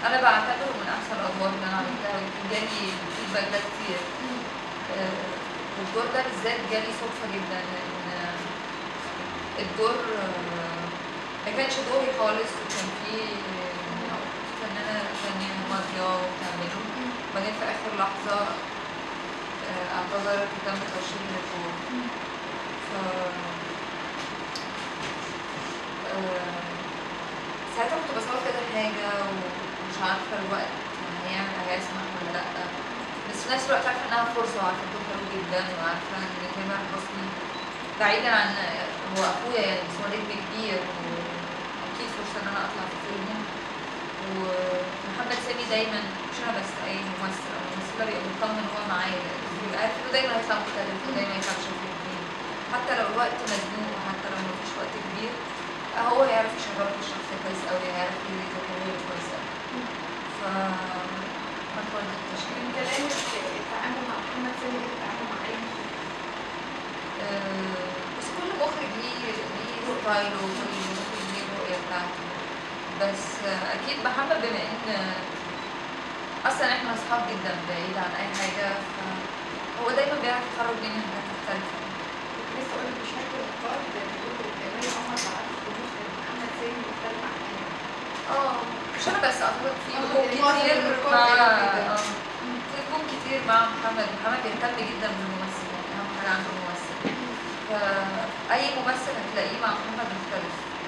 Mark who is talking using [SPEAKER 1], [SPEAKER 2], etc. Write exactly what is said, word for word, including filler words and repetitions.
[SPEAKER 1] انا بعتبره من احسن الادوار اللي انا عملتها، ويمكن جالي فيدباك ده كتير. آه، الدور ده بالذات جالي صدفه جدا، لان الدور آه، ما كانش دوري خالص، وكان فيه فنانه ثانيه ماضيه وبتعمله، وبعدين في اخر لحظه آه، اعتذرت وتم ترشيح الدور. ف آه، ساعتها كنت بصور كده حاجة ومش عارفة الوقت هيعمل هيسمح ولا لأ، بس في نفس الوقت عارفة إنها فرصة، وعارفة الدور حلو جدا، وعارفة إن تامر حسني بعيدا عن هو أخويا يعني، بس هو نجم كبير وأكيد فرصة إن أنا أطلع في فيلمه. ومحمد سامي دايما، مش أنا بس، أي ممثل أو ممثلة بيبقى مطمن هو معايا، بيبقى عارف إنه دايما هيطلع مختلف ودايما هيطلع بشكل جديد، حتى لو الوقت مزنوق وحتى لو مفيش وقت كبير هو يعرف يشغله في الشخصية كويس أوي، يعرف يذاكره كويس أوي. ف ما تولدتش
[SPEAKER 2] انت لازم التعامل مع محمد سامي غير التعامل مع اي مخرج.
[SPEAKER 1] أه بس كل مخرج ليه ليه ستايله، وكل مخرج ليه الرؤية بتاعته، بس أكيد محمد بما إن أصلا إحنا أصحاب جدا بعيد عن أي حاجة، فهو دايما بيعرف يخرج مني حاجات مختلفة.
[SPEAKER 2] كنت لسه اقول لك بشكل النقاد بيقولوا امال عمر بعرف المخرج محمد سامي مختلف عن اي حد.
[SPEAKER 1] اه مش انا بس، اعتقد في
[SPEAKER 2] اه،
[SPEAKER 1] نجوم
[SPEAKER 2] يعني معظم
[SPEAKER 1] كتير
[SPEAKER 2] النقاد
[SPEAKER 1] مع
[SPEAKER 2] قالوا كده.
[SPEAKER 1] اه في نجوم كتير مع محمد. محمد بيهتم جدا بالممثل، يعني اهم حاجه عنده الممثل، فاي ممثل هتلاقيه مع محمد مختلف.